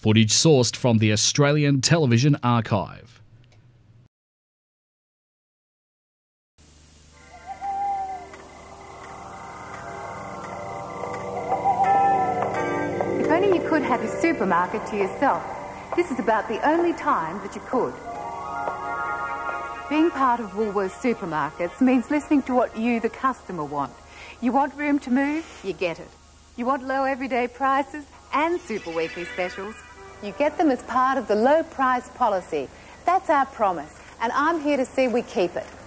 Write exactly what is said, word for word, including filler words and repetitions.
Footage sourced from the Australian Television Archive. If only you could have your supermarket to yourself. This is about the only time that you could. Being part of Woolworths supermarkets means listening to what you, the customer, want. You want room to move? You get it. You want low everyday prices and super weekly specials? You get them as part of the low price policy. That's our promise, and I'm here to see we keep it.